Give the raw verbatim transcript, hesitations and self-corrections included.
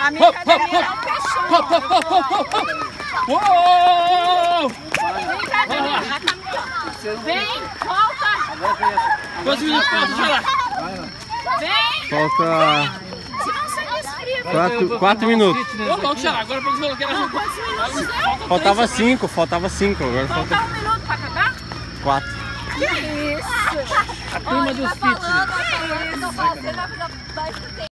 A minha academia não fechou. Uou! Vem cá, Camila. Vem, volta. Quantos minutos falta, Xará? Vem. Falta Se não sair esfria. quatro, quatro minutos. Ô, louco, Xará, agora pra você que era junto. Quantos minutos deu? Faltava cinco, faltava cinco, agora Falta falta um minuto pra acabar? quatro. Que isso? A turma dos fitness. Falando, eu tô fazendo, vai ficar mais que tem.